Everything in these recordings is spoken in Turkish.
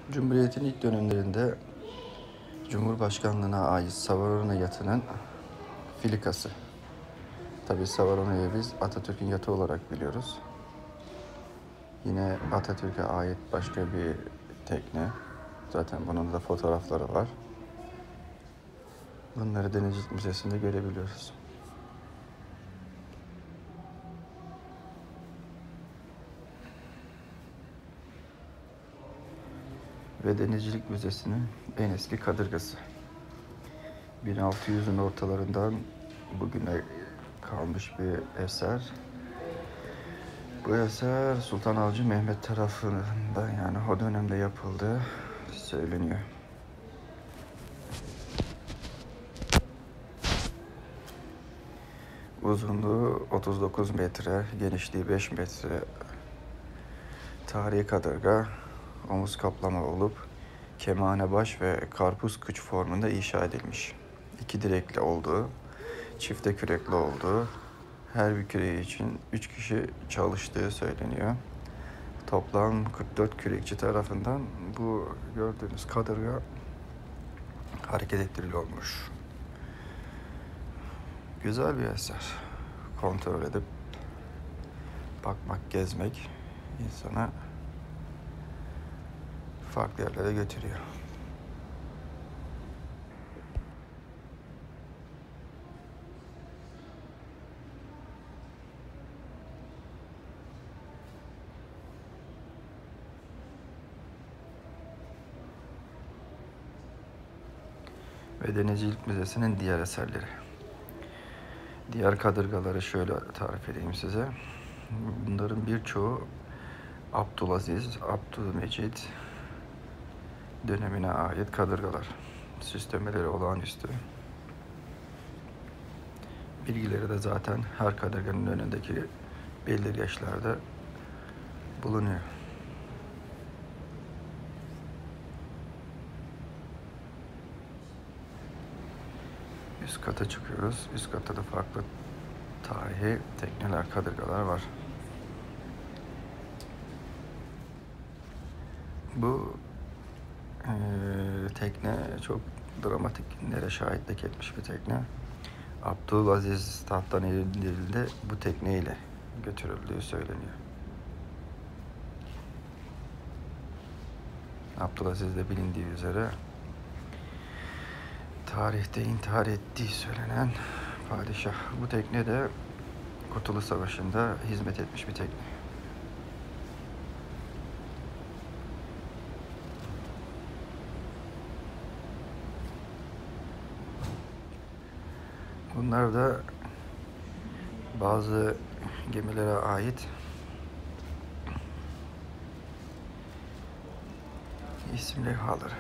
Cumhuriyet'in ilk dönemlerinde Cumhurbaşkanlığına ait Savarona yatının filikası. Tabii Savarona'yı biz Atatürk'ün yatı olarak biliyoruz. Yine Atatürk'e ait başka bir tekne. Zaten bunun da fotoğrafları var. Bunları Denizcilik Müzesi'nde görebiliyoruz. Ve Denizcilik Müzesi'nin en eski kadırgası. 1600'ün ortalarından bugüne kalmış bir eser. Bu eser Sultan Avcı Mehmet tarafından, yani o dönemde yapıldığı söyleniyor. Uzunluğu 39 metre, genişliği 5 metre. Tarihi kadırga omuz kaplama olup kemane baş ve karpuz kıç formunda inşa edilmiş. 2 direkli olduğu, çifte kürekli olduğu, her bir küreği için 3 kişi çalıştığı söyleniyor. Toplam 44 kürekçi tarafından bu gördüğünüz kadırga hareket ettiriliyormuş. Güzel bir eser. Kontrol edip bakmak, gezmek insana farklı yerlere götürüyor. Ve Denizcilik Müzesi'nin diğer eserleri. Diğer kadırgaları şöyle tarif edeyim size. Bunların birçoğu Abdülaziz, Abdülmecid dönemine ait kadırgalar. Süslemeleri olağanüstü. Bilgileri de zaten her kadırganın önündeki belirgeçlerde bulunuyor. Üst kata çıkıyoruz. Üst katta da farklı tarihi tekneler, kadırgalar var. Bu tekne çok dramatiklere şahitlik etmiş bir tekne. Abdülaziz tahttan indirildiğinde bu tekneyle götürüldüğü söyleniyor. Abdülaziz de bilindiği üzere tarihte intihar ettiği söylenen padişah. Bu tekne de Kurtuluş Savaşı'nda hizmet etmiş bir tekne. Bunlar da bazı gemilere ait isim levhaları.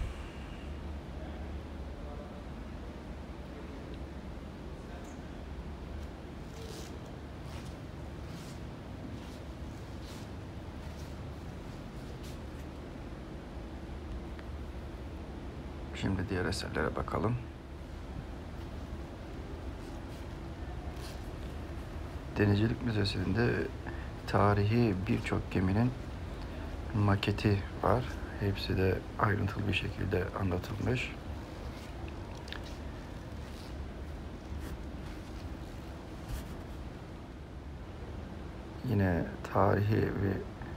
Şimdi diğer eserlere bakalım. Denizcilik Müzesi'nde tarihi birçok geminin maketi var. Hepsi de ayrıntılı bir şekilde anlatılmış. Yine tarihi ve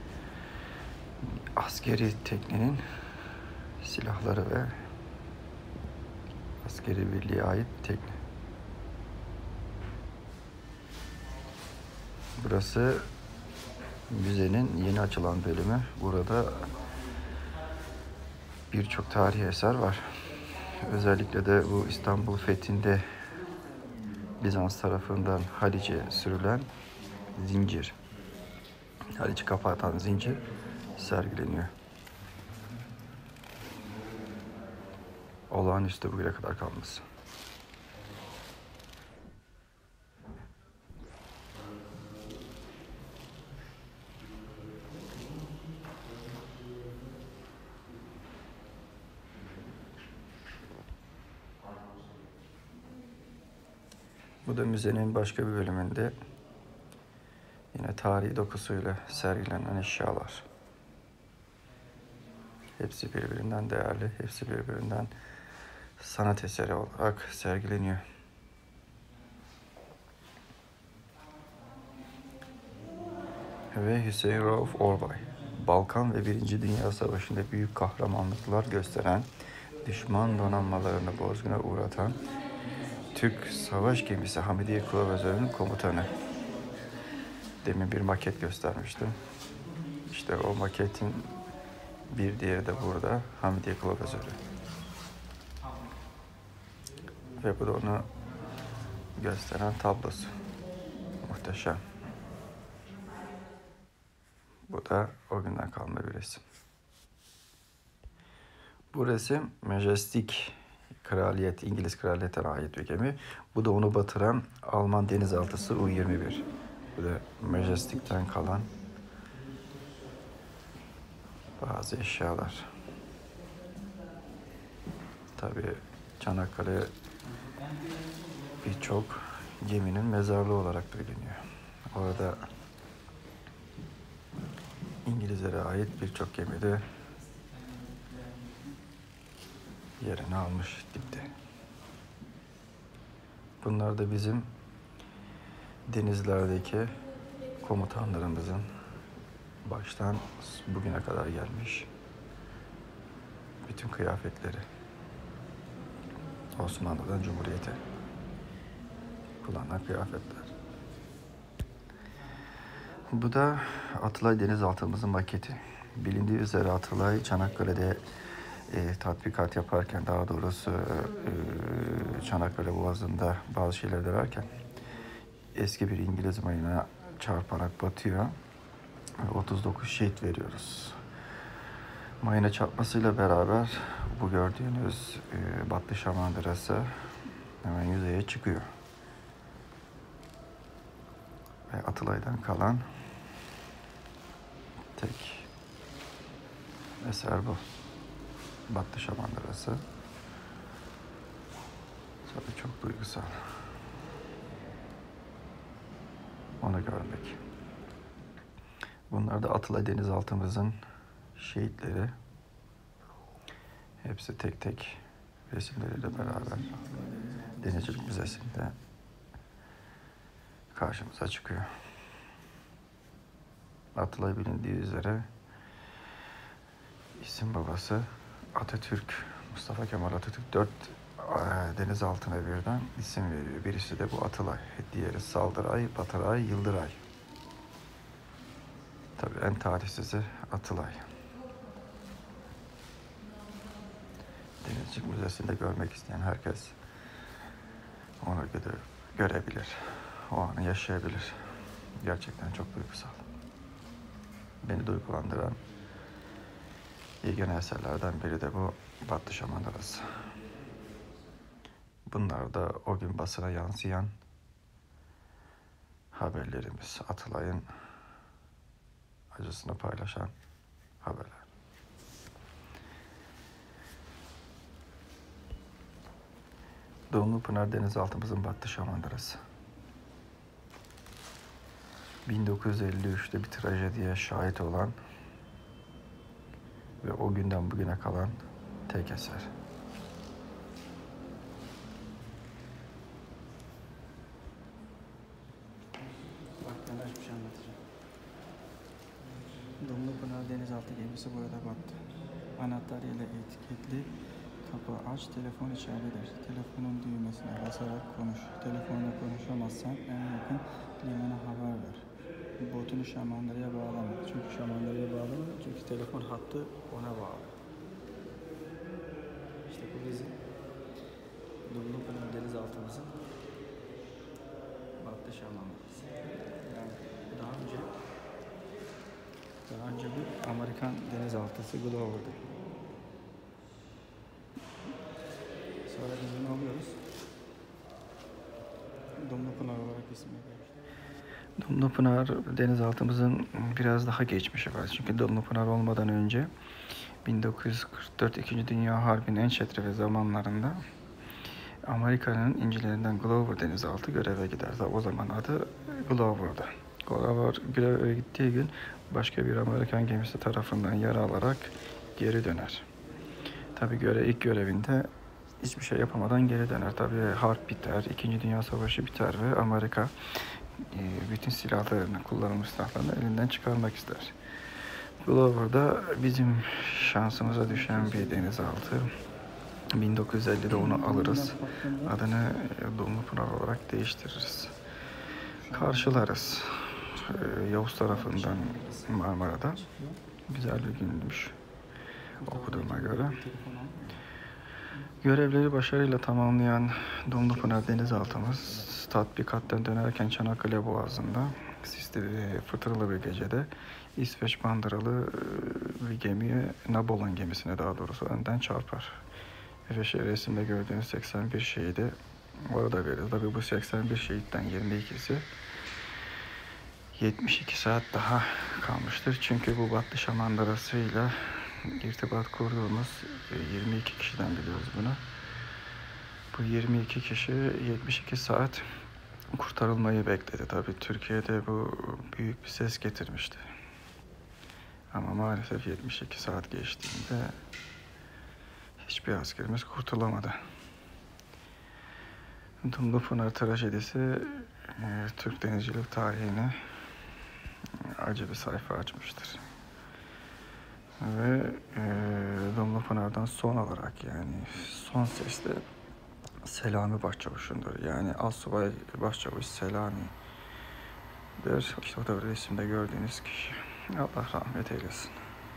askeri teknenin silahları ve askeri birliğe ait tekne. Burası müzenin yeni açılan bölümü. Burada birçok tarihi eser var. Özellikle de bu İstanbul fethinde Bizans tarafından Haliç'e sürülen zincir, Haliç'i kapatan zincir sergileniyor. Olağanüstü bugüne kadar kalması. Bu da müzenin başka bir bölümünde yine tarihi dokusuyla sergilenen eşyalar. Hepsi birbirinden değerli, hepsi birbirinden sanat eseri olarak sergileniyor. Ve Hüseyin Rauf Orbay, Balkan ve Birinci Dünya Savaşı'nda büyük kahramanlıklar gösteren, düşman donanmalarını bozguna uğratan Türk savaş gemisi Hamidiye Kılavuzları'nın komutanı. Demin bir maket göstermiştim. İşte o maketin bir diğeri de burada, Hamidiye Kılavuzları. Ve bu da onu gösteren tablosu. Muhteşem. Bu da o günden kalma bir resim. Bu resim Majestic Kraliyet, İngiliz Kraliyet'e ait bir gemi. Bu da onu batıran Alman denizaltısı U-21. Bu da Majestic'ten kalan bazı eşyalar. Tabii Çanakkale birçok geminin mezarlığı olarak biliniyor. Orada İngilizlere ait birçok gemi de yerini almış dipte. Bunlar da bizim denizlerdeki komutanlarımızın baştan bugüne kadar gelmiş bütün kıyafetleri. Osmanlı'dan Cumhuriyet'e kullanılan kıyafetler. Bu da Atılay denizaltımızın maketi. Bilindiği üzere Atılay Çanakkale'de tatbikat yaparken, daha doğrusu Çanakkale Boğazı'nda bazı şeyler derken eski bir İngiliz mayına çarparak batıyor. 39 şehit veriyoruz. Mayına çarpmasıyla beraber bu gördüğünüz Batlı Şamandırası hemen yüzeye çıkıyor. Ve Atılay'dan kalan tek eser bu. Batlı Şamandırası. Tabii çok duygusal. Onu görmek. Bunlar da Atılay denizaltımızın şehitleri. Hepsi tek tek resimleriyle beraber Denizcilik Müzesi'nde karşımıza çıkıyor. Atılay bilindiği üzere isim babası Atatürk, Mustafa Kemal Atatürk 4 denizaltına birden isim veriyor. Birisi de bu Atılay, diğeri Saldıray, Batıray, Yıldıray. Tabii en tarihsizi Atılay. Denizcilik Müzesi'nde görmek isteyen herkes onu görebilir. O anı yaşayabilir. Gerçekten çok duygusal. Beni duygulandıran yegane eserlerden biri de bu Batlı Şamandırası. Bunlar da o gün basına yansıyan haberlerimiz. Atılay'ın acısını paylaşan haberler. Dumlupınar denizaltımızın Batlı Şamandırası. 1953'te bir trajediye şahit olan ve o günden bugüne kalan tek eser. Bak ben bir şey anlatacağım. Dumlupınar denizaltı gemisi burada battı. Anahtarıyla etiketli kapı aç, telefon içeridedir. Telefonun düğmesine basarak konuş. Telefonla konuşamazsan en yakın limana haber ver. Botunu Şamandıra'ya bağlama. Çünkü Şamandıra'ya bağlama. Çünkü telefon hattı ona bağlı. İşte bu bizim Dumlupınar denizaltımızın Batlı Şamandıra'sı. Yani daha önce bu Amerikan denizaltısı Glover'dı. Sonra biz bunu alıyoruz. Dumlupınar olarak ismini vermişler. Dumlupınar denizaltımızın biraz daha geçmişi var. Çünkü Dumlupınar olmadan önce 1944 2. Dünya Harbi'nin en çetrefilli zamanlarında Amerika'nın incilerinden Glover denizaltı göreve giderdi. O zaman adı Glover'dı. Glover göreve gittiği gün başka bir Amerikan gemisi tarafından yara alarak geri döner. Tabii ilk görevinde hiçbir şey yapamadan geri döner. Tabii harp biter, İkinci Dünya Savaşı biter ve Amerika bütün silahlarını, kullanılmış silahlarını elinden çıkarmak ister. Glover da bizim şansımıza düşen bir denizaltı. 1950'de onu alırız. Adını Dumlupınar olarak değiştiririz. Karşılarız. Yavuz tarafından Marmara'da. Güzel bir günmüş okuduğuma göre. Görevleri başarıyla tamamlayan Dumlupınar denizaltımız tatbikattan dönerken Çanakkale Boğazı'nda sisli ve fırtınalı bir gecede İsveç bandıralı bir gemiye, Napoleon gemisine daha doğrusu önden çarpar. Ve resimde gördüğünüz 81 şehidi orada verir. Tabii bu 81 şehitten 22'si 72 saat daha kalmıştır. Çünkü bu Batlışa mandırasıyla irtibat kurduğumuz 22 kişiden biliyoruz bunu. Bu 22 kişi 72 saat kurtarılmayı bekledi. Tabii Türkiye'de bu büyük bir ses getirmişti. Ama maalesef 72 saat geçtiğinde hiçbir askerimiz kurtulamadı. Dumlupınar trajedisi Türk denizcilik tarihine acı bir sayfa açmıştır. Ve Dumlupınar'dan son olarak yani son sesle Selami Başçavuş'undur. Yani Asubay Başçavuş Selami'dir. İşte o da resimde gördüğünüz kişi. Allah rahmet eylesin.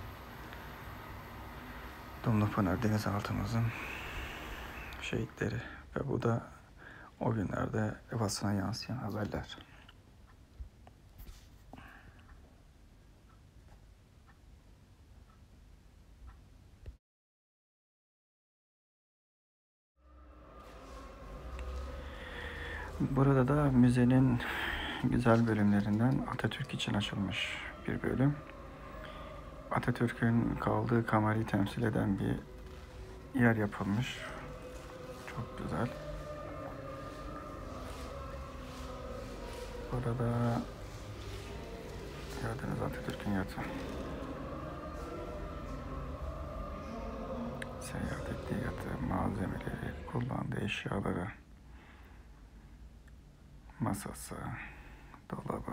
Dumlupınar denizaltımızın şehitleri ve bu da o günlerde basına yansıyan haberler. Burada da müzenin güzel bölümlerinden Atatürk için açılmış bir bölüm. Atatürk'ün kaldığı kamerayı temsil eden bir yer yapılmış. Çok güzel. Burada gördüğünüz Atatürk'ün yatağı. Seyahat ettiği yatağı, malzemeleri, kullandığı eşyaları, masası, dolabı.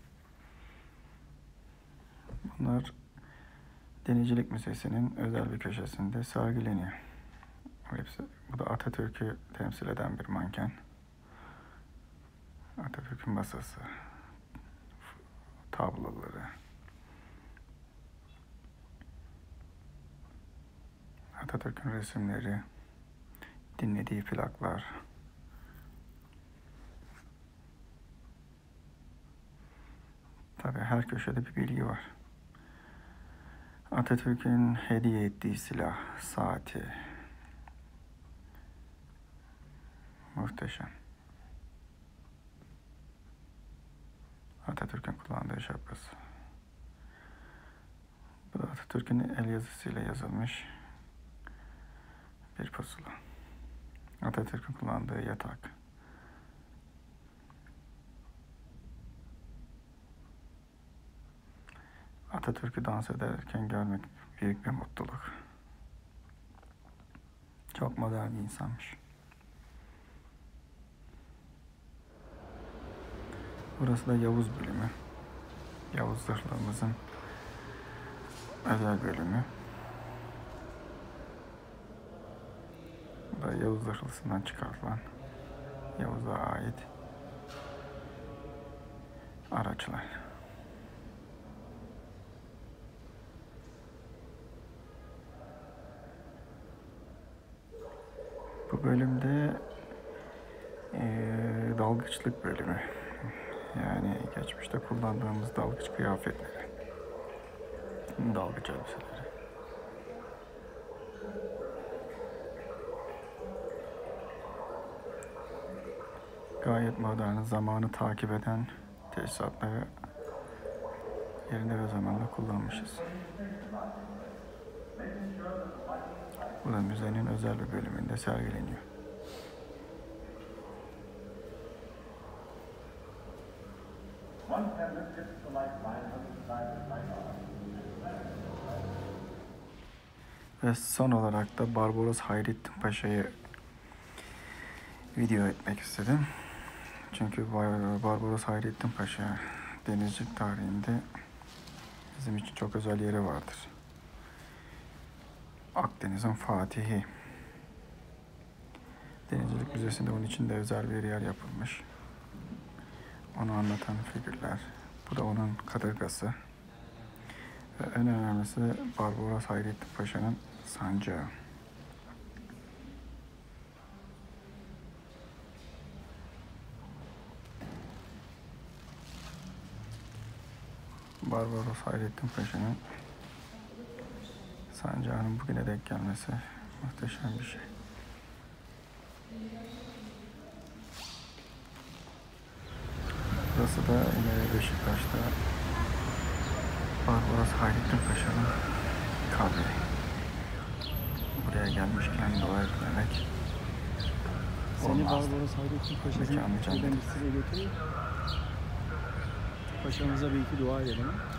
Bunlar Denizcilik Müzesi'nin özel bir köşesinde sergileniyor. Bu da Atatürk'ü temsil eden bir manken. Atatürk'ün masası, tabloları. Atatürk'ün resimleri, dinlediği plaklar. Tabii her köşede bir bilgi var. Atatürk'ün hediye ettiği silah, saati. Muhteşem. Atatürk'ün kullandığı şapkası. Bu da Atatürk'ün el yazısıyla yazılmış bir pusula. Atatürk'ün kullandığı yatak. Atatürk'ü dans ederken görmek büyük bir mutluluk. Çok modern bir insanmış. Burası da Yavuz bölümü. Yavuz zırhlığımızın özel bölümü. Bu da Yavuz zırhlısından çıkartılan Yavuz'a ait araçlar. Bu bölümde dalgıçlık bölümü. Yani geçmişte kullandığımız dalgıç kıyafetleri. Dalgıç elbiseleri. Gayet modern, zamanı takip eden tesisatları yerinde ve zamanla kullanmışız. Bu da müzenin özel bir bölümünde sergileniyor. Ve son olarak da Barbaros Hayrettin Paşa'yı video etmek istedim. Çünkü Barbaros Hayrettin Paşa denizcilik tarihinde bizim için çok özel yeri vardır. Akdeniz'in fatihi. Denizcilik Müzesi'nde onun için de özel bir yer yapılmış. Onu anlatan figürler. Bu da onun kadırgası. Ve en önemlisi Barbaros Hayrettin Paşa'nın sancağı. Barbaros Hayrettin Paşa'nın sancağının bugüne denk gelmesi muhteşem bir şey. Burası da yine Beşiktaş'ta Barbaros Hayrettin Paşa'nın kabri. Buraya gelmişken dua etmemek Seni olmaz. Barbaros Hayrettin Paşa'nın Mekanı cennet. size götüreyim. Paşamıza bir iki dua edelim.